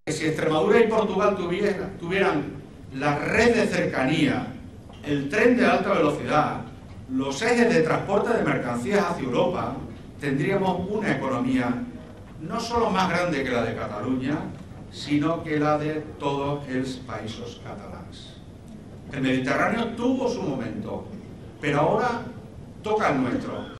Si Extremadura y Portugal tuvieran la red de cercanía, el tren de alta velocidad, los ejes de transporte de mercancías hacia Europa, tendríamos una economía no solo más grande que la de Cataluña, sino que la de todos los países catalanes. El Mediterráneo tuvo su momento, pero ahora toca el nuestro.